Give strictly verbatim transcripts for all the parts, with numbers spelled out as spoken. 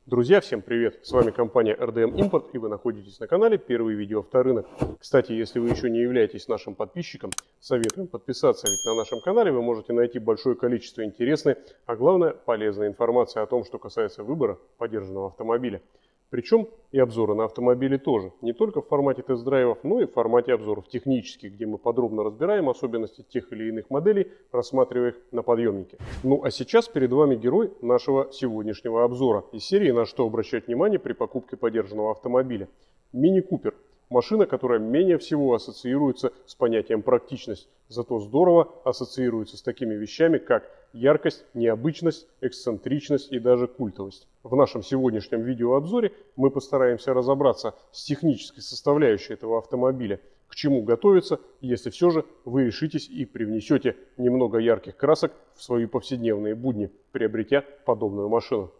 Друзья, всем привет! С вами компания эр дэ эм Import, и вы находитесь на канале Первый видеоавторынок. Кстати, если вы еще не являетесь нашим подписчиком, советуем подписаться, ведь на нашем канале вы можете найти большое количество интересной, а главное полезной информации о том, что касается выбора подержанного автомобиля. Причем и обзоры на автомобили тоже, не только в формате тест-драйвов, но и в формате обзоров технических, где мы подробно разбираем особенности тех или иных моделей, рассматривая их на подъемнике. Ну а сейчас перед вами герой нашего сегодняшнего обзора из серии «На что обращать внимание при покупке подержанного автомобиля». Мини Купер. Машина, которая менее всего ассоциируется с понятием практичность, зато здорово ассоциируется с такими вещами, как яркость, необычность, эксцентричность и даже культовость. В нашем сегодняшнем видеообзоре мы постараемся разобраться с технической составляющей этого автомобиля, к чему готовиться, если все же вы решитесь и привнесете немного ярких красок в свои повседневные будни, приобретя подобную машину.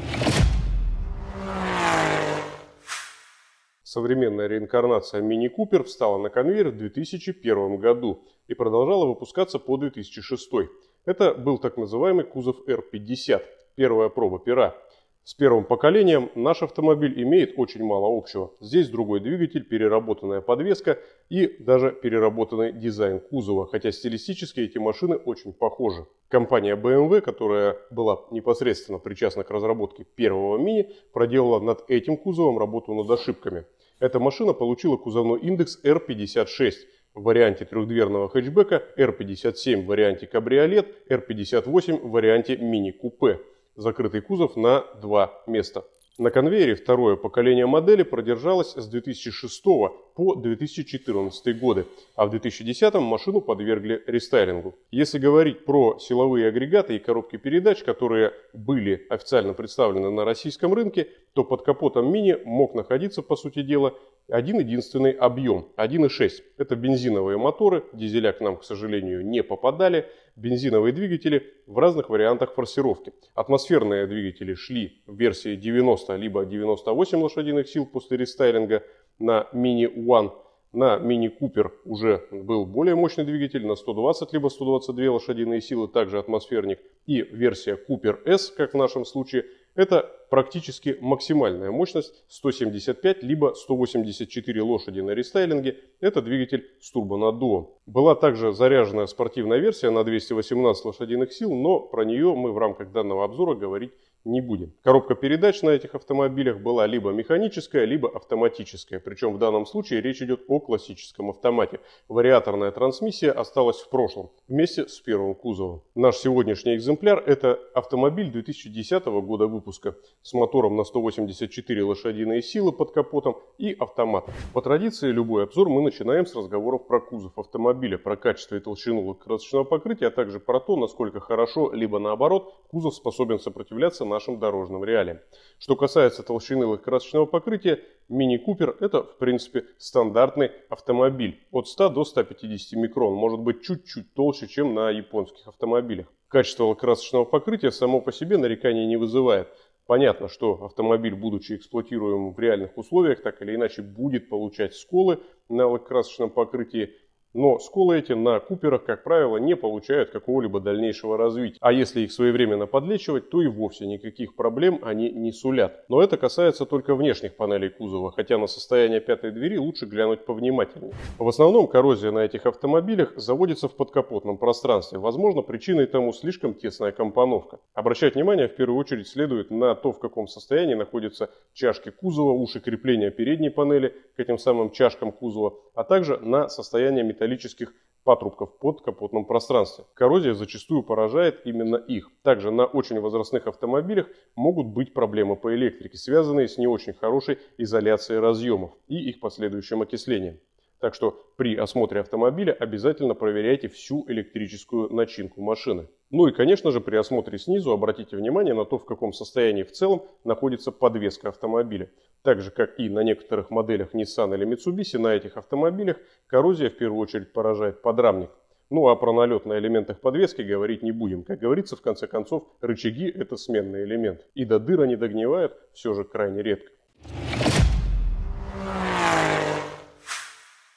Современная реинкарнация Мини Купер встала на конвейер в две тысячи первом году и продолжала выпускаться по две тысячи шестой. Это был так называемый кузов эр пятьдесят, первая проба пера. С первым поколением наш автомобиль имеет очень мало общего. Здесь другой двигатель, переработанная подвеска и даже переработанный дизайн кузова, хотя стилистически эти машины очень похожи. Компания бэ эм вэ, которая была непосредственно причастна к разработке первого Мини, проделала над этим кузовом работу над ошибками. Эта машина получила кузовной индекс эр пятьдесят шесть в варианте трехдверного хэтчбека, эр пятьдесят семь в варианте кабриолет, эр пятьдесят восемь в варианте мини-купе. Закрытый кузов на два места. На конвейере второе поколение модели продержалось с две тысячи шестого по две тысячи четырнадцатый годы, а в две тысячи десятом машину подвергли рестайлингу. Если говорить про силовые агрегаты и коробки передач, которые были официально представлены на российском рынке, то под капотом Мини мог находиться, по сути дела, один единственный объем – один и шесть. Это бензиновые моторы, дизеля к нам, к сожалению, не попадали. Бензиновые двигатели в разных вариантах форсировки. Атмосферные двигатели шли в версии девяносто либо девяносто восемь лошадиных сил после рестайлинга на Mini One. На Mini Cooper уже был более мощный двигатель на сто двадцать либо сто двадцать две лошадиные силы, также атмосферник. И версия Cooper S, как в нашем случае, это практически максимальная мощность сто семьдесят пять либо сто восемьдесят четыре лошади на рестайлинге. Это двигатель с турбонаддувом. Была также заряженная спортивная версия на двести восемнадцать лошадиных сил, но про нее мы в рамках данного обзора говорить не будем. Коробка передач на этих автомобилях была либо механическая, либо автоматическая. Причем в данном случае речь идет о классическом автомате. Вариаторная трансмиссия осталась в прошлом вместе с первым кузовом. Наш сегодняшний экземпляр – это автомобиль две тысячи десятого года выпуска с мотором на сто восемьдесят четыре лошадиные силы под капотом и автоматом. По традиции любой обзор мы начинаем с разговоров про кузов автомобиля, про качество и толщину лакокрасочного покрытия, а также про то, насколько хорошо, либо наоборот, кузов способен сопротивляться нашим дорожным реалиям. Что касается толщины лакокрасочного покрытия, Мини Купер это в принципе стандартный автомобиль от ста до ста пятидесяти микрон, может быть чуть-чуть толще, чем на японских автомобилях. Качество лакокрасочного покрытия само по себе нареканий не вызывает. Понятно, что автомобиль, будучи эксплуатируемым в реальных условиях, так или иначе будет получать сколы на лакокрасочном покрытии. Но сколы эти на Куперах, как правило, не получают какого-либо дальнейшего развития. А если их своевременно подлечивать, то и вовсе никаких проблем они не сулят. Но это касается только внешних панелей кузова, хотя на состояние пятой двери лучше глянуть повнимательнее. В основном коррозия на этих автомобилях заводится в подкапотном пространстве. Возможно, причиной тому слишком тесная компоновка. Обращать внимание в первую очередь следует на то, в каком состоянии находятся чашки кузова, уши крепления передней панели к этим самым чашкам кузова, а также на состояние металлических металлических патрубков в подкапотном пространстве. Коррозия зачастую поражает именно их. Также на очень возрастных автомобилях могут быть проблемы по электрике, связанные с не очень хорошей изоляцией разъемов и их последующим окислением. Так что при осмотре автомобиля обязательно проверяйте всю электрическую начинку машины. Ну и, конечно же, при осмотре снизу обратите внимание на то, в каком состоянии в целом находится подвеска автомобиля. Так же, как и на некоторых моделях Nissan или Mitsubishi, на этих автомобилях коррозия в первую очередь поражает подрамник. Ну а про налет на элементах подвески говорить не будем. Как говорится, в конце концов, рычаги – это сменный элемент. И до дыр они догнивают все же крайне редко.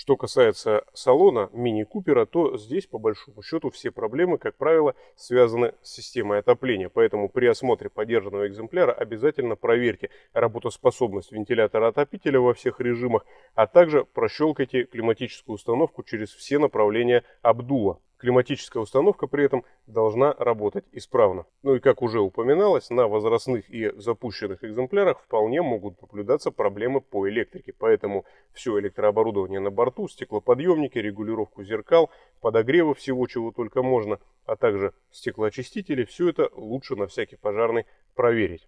Что касается салона Мини Купера, то здесь по большому счету все проблемы, как правило, связаны с системой отопления. Поэтому при осмотре подержанного экземпляра обязательно проверьте работоспособность вентилятора-отопителя во всех режимах, а также прощелкайте климатическую установку через все направления обдува. Климатическая установка при этом должна работать исправно. Ну и как уже упоминалось, на возрастных и запущенных экземплярах вполне могут наблюдаться проблемы по электрике. Поэтому все электрооборудование на борту, стеклоподъемники, регулировку зеркал, подогревы всего чего только можно, а также стеклоочистители, все это лучше на всякий пожарный проверить.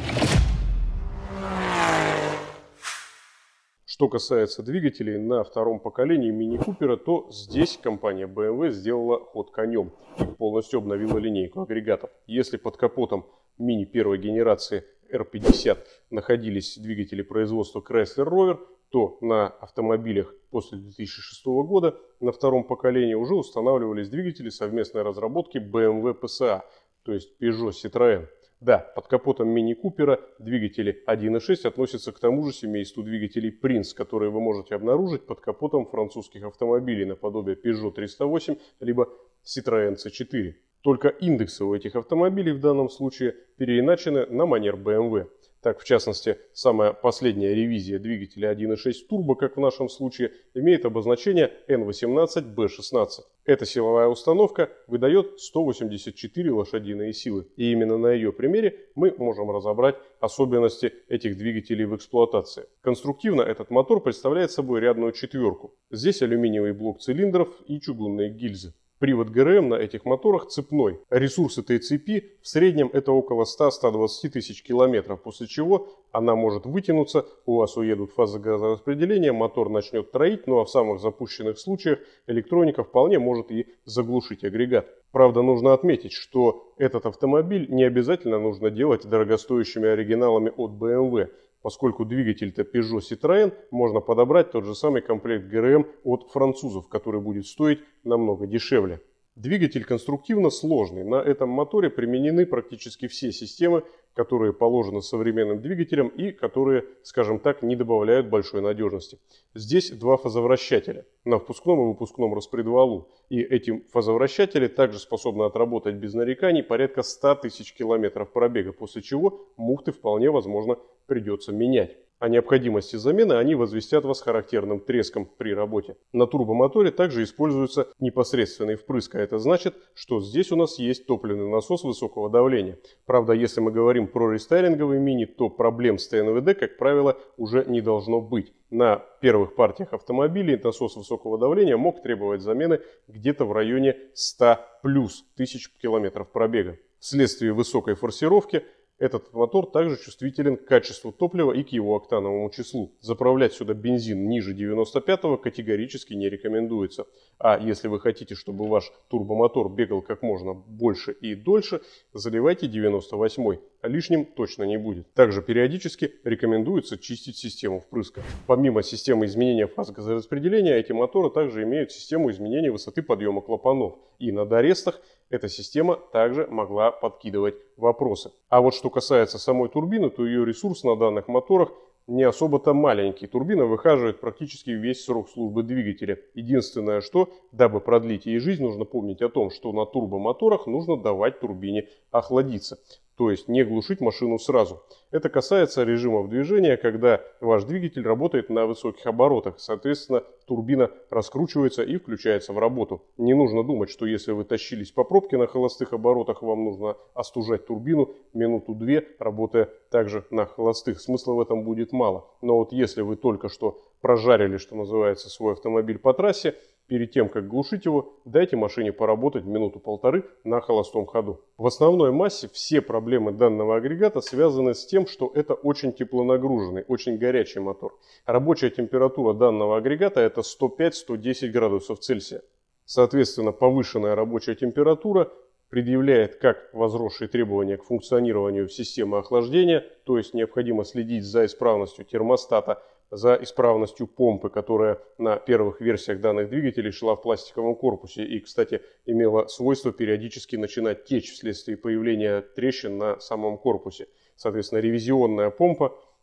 Что касается двигателей на втором поколении Мини Купера, то здесь компания бэ эм вэ сделала ход конем и полностью обновила линейку агрегатов. Если под капотом Мини первой генерации эр пятьдесят находились двигатели производства Chrysler Rover, то на автомобилях после две тысячи шестого года на втором поколении уже устанавливались двигатели совместной разработки бэ эм вэ пэ эс а, то есть Peugeot Citroën. Да, под капотом Мини Купера двигатели один и шесть относятся к тому же семейству двигателей Prince, которые вы можете обнаружить под капотом французских автомобилей наподобие Peugeot триста восемь либо Citroën си четыре. Только индексы у этих автомобилей в данном случае переиначены на манер бэ эм вэ. Так, в частности, самая последняя ревизия двигателя один и шесть турбо, как в нашем случае, имеет обозначение эн восемнадцать бэ шестнадцать. Эта силовая установка выдает сто восемьдесят четыре лошадиные силы. И именно на ее примере мы можем разобрать особенности этих двигателей в эксплуатации. Конструктивно этот мотор представляет собой рядную четверку. Здесь алюминиевый блок цилиндров и чугунные гильзы. Привод гэ эр эм на этих моторах цепной. Ресурс этой цепи в среднем это около ста — ста двадцати тысяч километров, после чего она может вытянуться, у вас уедут фазы газораспределения, мотор начнет троить, ну а в самых запущенных случаях электроника вполне может и заглушить агрегат. Правда, нужно отметить, что этот автомобиль не обязательно нужно делать дорогостоящими оригиналами от бэ эм вэ. Поскольку двигатель-то Peugeot Citroën, можно подобрать тот же самый комплект гэ эр эм от французов, который будет стоить намного дешевле. Двигатель конструктивно сложный. На этом моторе применены практически все системы, которые положены современным двигателям и которые, скажем так, не добавляют большой надежности. Здесь два фазовращателя на впускном и выпускном распредвалу. И эти фазовращатели также способны отработать без нареканий порядка ста тысяч километров пробега, после чего муфты вполне возможно придется менять. О необходимости замены они возвестят вас характерным треском при работе. На турбомоторе также используется непосредственный впрыск, а это значит, что здесь у нас есть топливный насос высокого давления. Правда, если мы говорим про рестайлинговый мини, то проблем с тэ эн вэ дэ, как правило, уже не должно быть. На первых партиях автомобилей насос высокого давления мог требовать замены где-то в районе ста плюс тысяч километров пробега. Вследствие высокой форсировки этот мотор также чувствителен к качеству топлива и к его октановому числу. Заправлять сюда бензин ниже девяноста пятого категорически не рекомендуется. А если вы хотите, чтобы ваш турбомотор бегал как можно больше и дольше, заливайте девяносто восьмой. А лишним точно не будет. Также периодически рекомендуется чистить систему впрыска. Помимо системы изменения фаз газораспределения, эти моторы также имеют систему изменения высоты подъема клапанов. И на дорестах эта система также могла подкидывать вопросы. А вот что касается самой турбины, то ее ресурс на данных моторах не особо-то маленький. Турбина выхаживает практически весь срок службы двигателя. Единственное, что, дабы продлить ей жизнь, нужно помнить о том, что на турбомоторах нужно давать турбине охладиться. То есть не глушить машину сразу. Это касается режимов движения, когда ваш двигатель работает на высоких оборотах. Соответственно, турбина раскручивается и включается в работу. Не нужно думать, что если вы тащились по пробке на холостых оборотах, вам нужно остужать турбину минуту-две, работая также на холостых. Смысла в этом будет мало. Но вот если вы только что прожарили, что называется, свой автомобиль по трассе, перед тем, как глушить его, дайте машине поработать минуту-полторы на холостом ходу. В основной массе все проблемы данного агрегата связаны с тем, что это очень теплонагруженный, очень горячий мотор. Рабочая температура данного агрегата это сто пять — сто десять градусов Цельсия. Соответственно, повышенная рабочая температура предъявляет как возросшие требования к функционированию системы охлаждения, то есть необходимо следить за исправностью термостата, за исправностью помпы, которая на первых версиях данных двигателей шла в пластиковом корпусе и, кстати, имела свойство периодически начинать течь вследствие появления трещин на самом корпусе. Соответственно, ревизионная помпа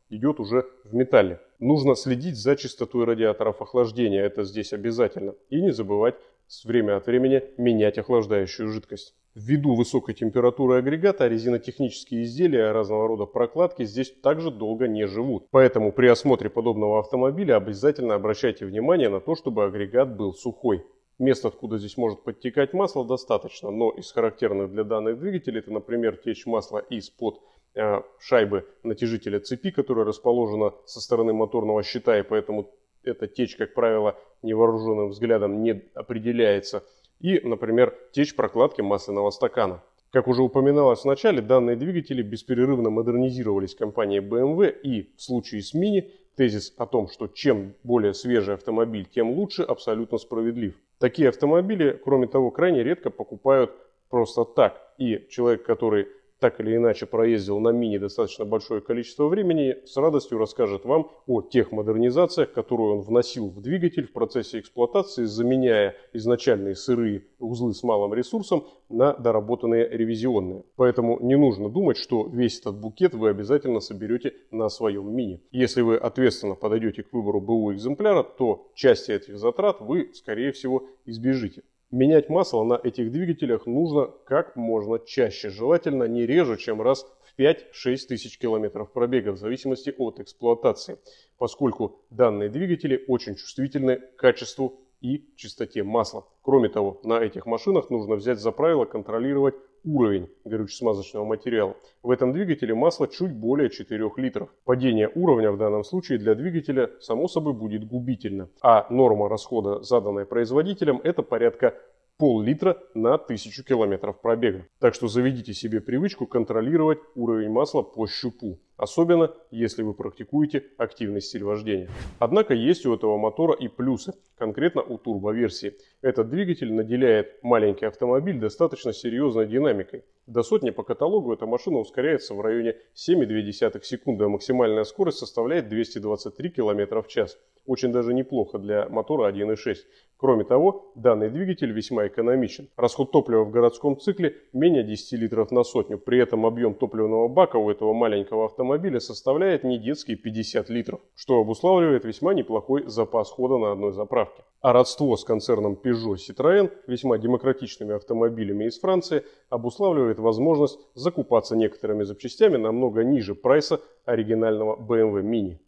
идет уже в металле. Нужно следить за чистотой радиаторов охлаждения, это здесь обязательно. И не забывать с время от времени менять охлаждающую жидкость. Ввиду высокой температуры агрегата резинотехнические изделия разного рода прокладки здесь также долго не живут. Поэтому при осмотре подобного автомобиля обязательно обращайте внимание на то, чтобы агрегат был сухой. Места, откуда здесь может подтекать масло, достаточно, но из характерных для данных двигателей это, например, течь масла из-под э, шайбы натяжителя цепи, которая расположена со стороны моторного щита, и поэтому эта течь, как правило, невооруженным взглядом не определяется. И, например, течь прокладки масляного стакана. Как уже упоминалось в начале, данные двигатели беспрерывно модернизировались компанией бэ эм вэ, и в случае с Mini тезис о том, что чем более свежий автомобиль, тем лучше, абсолютно справедлив. Такие автомобили, кроме того, крайне редко покупают просто так. И человек, который так или иначе проездил на Mini достаточно большое количество времени, с радостью расскажет вам о тех модернизациях, которые он вносил в двигатель в процессе эксплуатации, заменяя изначальные сырые узлы с малым ресурсом на доработанные ревизионные. Поэтому не нужно думать, что весь этот букет вы обязательно соберете на своем Mini. Если вы ответственно подойдете к выбору бэ у экземпляра, то части этих затрат вы, скорее всего, избежите. Менять масло на этих двигателях нужно как можно чаще, желательно не реже, чем раз в пять-шесть тысяч километров пробега, в зависимости от эксплуатации, поскольку данные двигатели очень чувствительны к качеству и чистоте масла. Кроме того, на этих машинах нужно взять за правило контролировать уровень горюче-смазочного материала. В этом двигателе масло чуть более четырёх литров. Падение уровня в данном случае для двигателя само собой будет губительно. А норма расхода, заданная производителем, это порядка пол-литра на тысячу километров пробега. Так что заведите себе привычку контролировать уровень масла по щупу. Особенно, если вы практикуете активный стиль вождения. Однако есть у этого мотора и плюсы, конкретно у турбоверсии. Этот двигатель наделяет маленький автомобиль достаточно серьезной динамикой. До сотни по каталогу эта машина ускоряется в районе семь целых две десятых секунды, а максимальная скорость составляет двести двадцать три километра в час. Очень даже неплохо для мотора один и шесть. Кроме того, данный двигатель весьма экономичен. Расход топлива в городском цикле менее десяти литров на сотню. При этом объем топливного бака у этого маленького автомобиля составляет не детские пятьдесят литров, что обуславливает весьма неплохой запас хода на одной заправке. А родство с концерном Peugeot Citroën, весьма демократичными автомобилями из Франции, обуславливает возможность закупаться некоторыми запчастями намного ниже прайса оригинального бэ эм вэ Mini.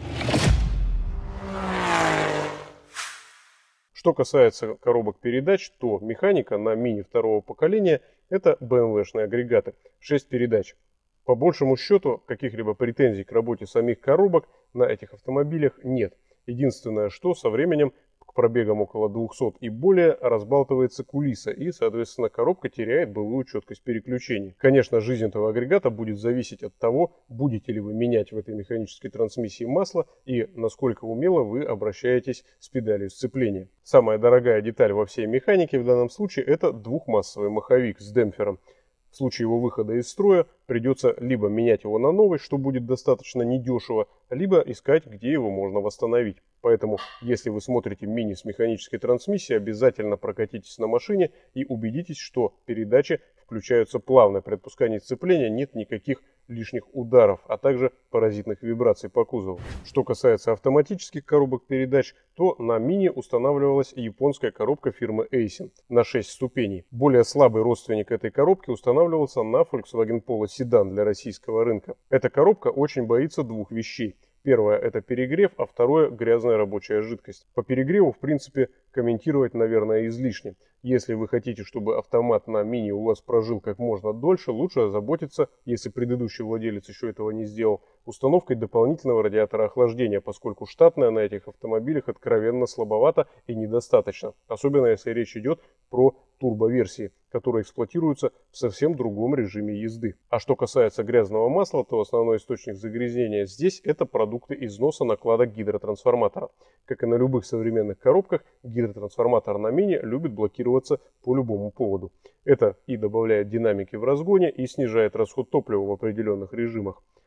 Что касается коробок передач, то механика на Mini второго поколения – это бэ эм вэ-шные агрегаты, шесть передач. По большему счету, каких-либо претензий к работе самих коробок на этих автомобилях нет. Единственное, что со временем к пробегам около двухсот и более разбалтывается кулиса, и, соответственно, коробка теряет былую четкость переключений. Конечно, жизнь этого агрегата будет зависеть от того, будете ли вы менять в этой механической трансмиссии масло и насколько умело вы обращаетесь с педалью сцепления. Самая дорогая деталь во всей механике в данном случае – это двухмассовый маховик с демпфером. В случае его выхода из строя придется либо менять его на новый, что будет достаточно недешево, либо искать, где его можно восстановить. Поэтому, если вы смотрите Mini с механической трансмиссией, обязательно прокатитесь на машине и убедитесь, что передачи включаются плавно. При отпускании сцепления нет никаких лишних ударов, а также паразитных вибраций по кузову. Что касается автоматических коробок передач, то на Mini устанавливалась японская коробка фирмы Aisin на шесть ступеней. Более слабый родственник этой коробки устанавливался на Volkswagen Polo седан для российского рынка. Эта коробка очень боится двух вещей. Первое – это перегрев, а второе – грязная рабочая жидкость. По перегреву, в принципе, комментировать, наверное, излишне. Если вы хотите, чтобы автомат на Mini у вас прожил как можно дольше, лучше озаботиться, если предыдущий владелец еще этого не сделал, установкой дополнительного радиатора охлаждения, поскольку штатная на этих автомобилях откровенно слабовато и недостаточно. Особенно если речь идет про турбоверсии, которые эксплуатируются в совсем другом режиме езды. А что касается грязного масла, то основной источник загрязнения здесь – это продукты износа накладок гидротрансформатора. Как и на любых современных коробках, гидротрансформатор на Mini любит блокироваться по любому поводу. Это и добавляет динамики в разгоне, и снижает расход топлива в определенных режимах.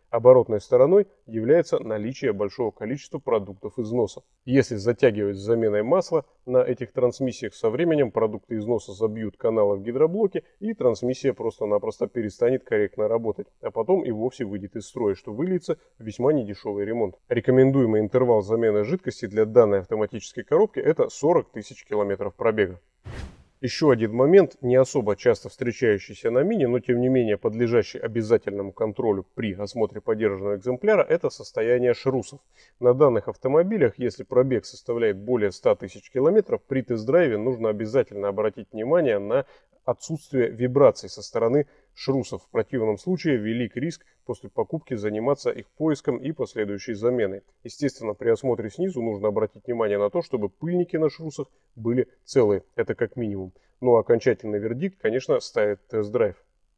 Оборотной стороной является наличие большого количества продуктов износа. Если затягивать с заменой масла на этих трансмиссиях, со временем продукты износа забьют каналы в гидроблоке, и трансмиссия просто-напросто перестанет корректно работать, а потом и вовсе выйдет из строя, что выльется в весьма недешевый ремонт. Рекомендуемый интервал замены жидкости для данной автоматической коробки – это сорок тысяч километров пробега. Еще один момент, не особо часто встречающийся на Мини, но тем не менее подлежащий обязательному контролю при осмотре подержанного экземпляра, это состояние шрусов. На данных автомобилях, если пробег составляет более ста тысяч километров, при тест-драйве нужно обязательно обратить внимание на отсутствие вибраций со стороны шрусов. В противном случае велик риск после покупки заниматься их поиском и последующей заменой. Естественно, при осмотре снизу нужно обратить внимание на то, чтобы пыльники на шрусах были целые. Это как минимум. Но окончательный вердикт, конечно, ставит тест-драйв.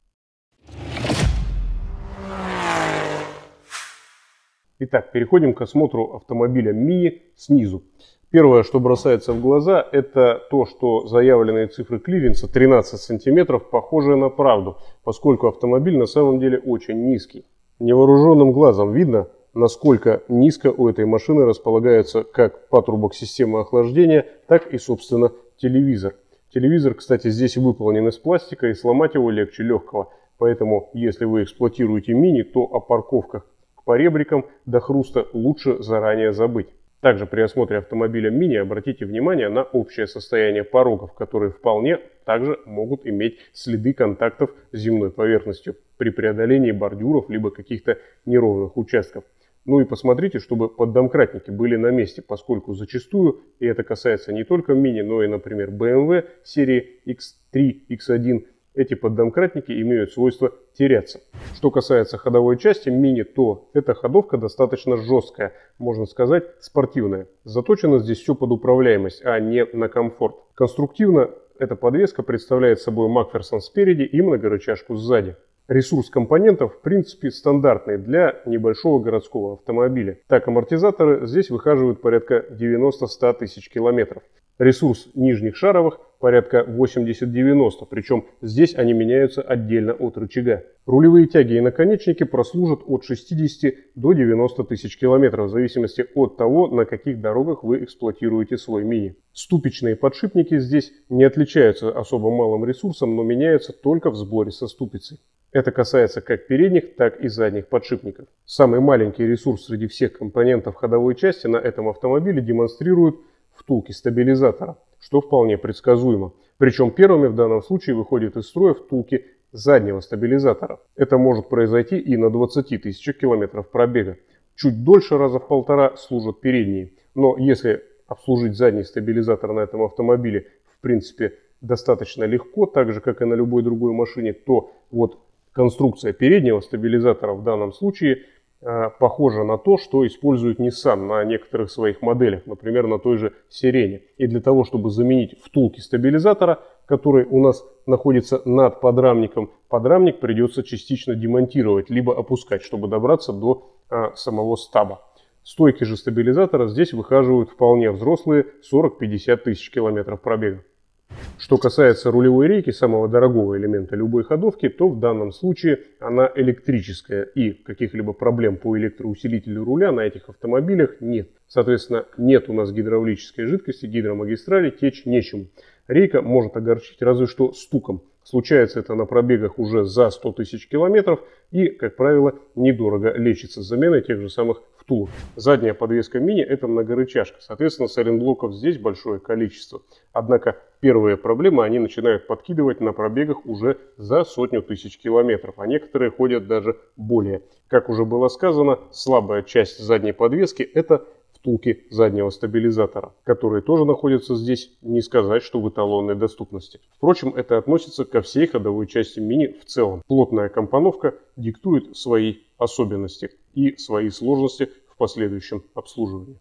Итак, переходим к осмотру автомобиля Mini снизу. Первое, что бросается в глаза, это то, что заявленные цифры клиренса тринадцать сантиметров похожи на правду, поскольку автомобиль на самом деле очень низкий. Невооруженным глазом видно, насколько низко у этой машины располагаются как патрубок системы охлаждения, так и, собственно, телевизор. Телевизор, кстати, здесь выполнен из пластика, и сломать его легче легкого. Поэтому, если вы эксплуатируете Mini, то о парковках к поребрикам до хруста лучше заранее забыть. Также при осмотре автомобиля Mini обратите внимание на общее состояние порогов, которые вполне также могут иметь следы контактов с земной поверхностью при преодолении бордюров либо каких-то неровных участков. Ну и посмотрите, чтобы поддомкратники были на месте, поскольку зачастую, и это касается не только Mini, но и, например, бэ эм вэ серии икс три, икс один, эти поддомкратники имеют свойство теряться. Что касается ходовой части Mini, то эта ходовка достаточно жесткая, можно сказать спортивная. Заточено здесь все под управляемость, а не на комфорт. Конструктивно эта подвеска представляет собой Макферсон спереди и многорычажку сзади. Ресурс компонентов в принципе стандартный для небольшого городского автомобиля. Так, амортизаторы здесь выхаживают порядка девяноста-ста тысяч километров. Ресурс нижних шаровых порядка восемьдесят-девяносто, причем здесь они меняются отдельно от рычага. Рулевые тяги и наконечники прослужат от шестидесяти до девяноста тысяч километров, в зависимости от того, на каких дорогах вы эксплуатируете свой Mini. Ступичные подшипники здесь не отличаются особо малым ресурсом, но меняются только в сборе со ступицей. Это касается как передних, так и задних подшипников. Самый маленький ресурс среди всех компонентов ходовой части на этом автомобиле демонстрируют втулки стабилизатора, что вполне предсказуемо. Причем первыми в данном случае выходят из строя втулки заднего стабилизатора. Это может произойти и на двадцати тысячах километров пробега. Чуть дольше, раза в полтора, служат передние. Но если обслужить задний стабилизатор на этом автомобиле в принципе достаточно легко, так же как и на любой другой машине, то вот конструкция переднего стабилизатора в данном случае э, похожа на то, что использует Nissan на некоторых своих моделях, например, на той же Сирене. И для того, чтобы заменить втулки стабилизатора, который у нас находится над подрамником, подрамник придется частично демонтировать, либо опускать, чтобы добраться до э, самого стаба. Стойки же стабилизатора здесь выхаживают вполне взрослые сорок-пятьдесят тысяч километров пробега. Что касается рулевой рейки, самого дорогого элемента любой ходовки, то в данном случае она электрическая, и каких-либо проблем по электроусилителю руля на этих автомобилях нет. Соответственно, нет у нас гидравлической жидкости, гидромагистрали, течь нечему. Рейка может огорчить разве что стуком. Случается это на пробегах уже за сто тысяч километров и, как правило, недорого лечится с заменой тех же самых втулок. Задняя подвеска Mini — это многорычажка, соответственно, сайлентблоков здесь большое количество. Однако первые проблемы они начинают подкидывать на пробегах уже за сотню тысяч километров, а некоторые ходят даже более. Как уже было сказано, слабая часть задней подвески — это втулки заднего стабилизатора, которые тоже находятся здесь, не сказать, что в эталонной доступности. Впрочем, это относится ко всей ходовой части Mini в целом. Плотная компоновка диктует свои особенности и свои сложности в последующем обслуживании.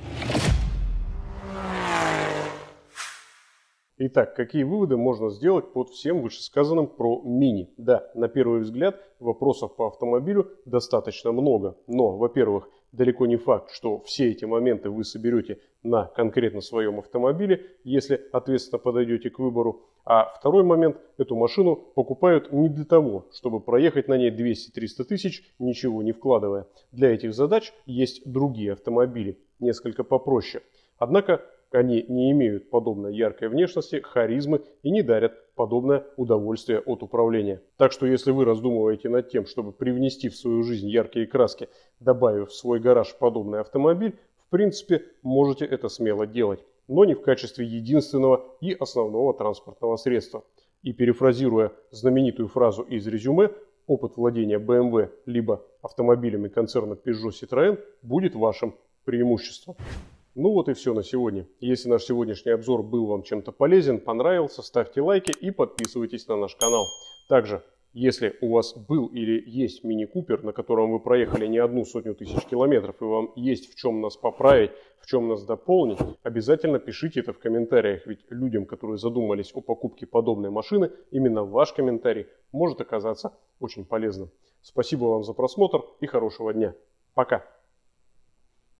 Итак, какие выводы можно сделать под всем вышесказанным про Mini? Да, на первый взгляд вопросов по автомобилю достаточно много, но, во-первых, далеко не факт, что все эти моменты вы соберете на конкретно своем автомобиле, если ответственно подойдете к выбору. А второй момент, эту машину покупают не для того, чтобы проехать на ней двести-триста тысяч, ничего не вкладывая. Для этих задач есть другие автомобили, несколько попроще. Однако они не имеют подобной яркой внешности, харизмы и не дарят подобное удовольствие от управления. Так что если вы раздумываете над тем, чтобы привнести в свою жизнь яркие краски, добавив в свой гараж подобный автомобиль, в принципе можете это смело делать, но не в качестве единственного и основного транспортного средства. И перефразируя знаменитую фразу из резюме, опыт владения бэ эм вэ либо автомобилями концерна Peugeot Citroën будет вашим преимуществом. Ну вот и все на сегодня. Если наш сегодняшний обзор был вам чем-то полезен, понравился, ставьте лайки и подписывайтесь на наш канал. Также, если у вас был или есть мини-купер, на котором вы проехали не одну сотню тысяч километров, и вам есть в чем нас поправить, в чем нас дополнить, обязательно пишите это в комментариях, ведь людям, которые задумались о покупке подобной машины, именно ваш комментарий может оказаться очень полезным. Спасибо вам за просмотр и хорошего дня. Пока!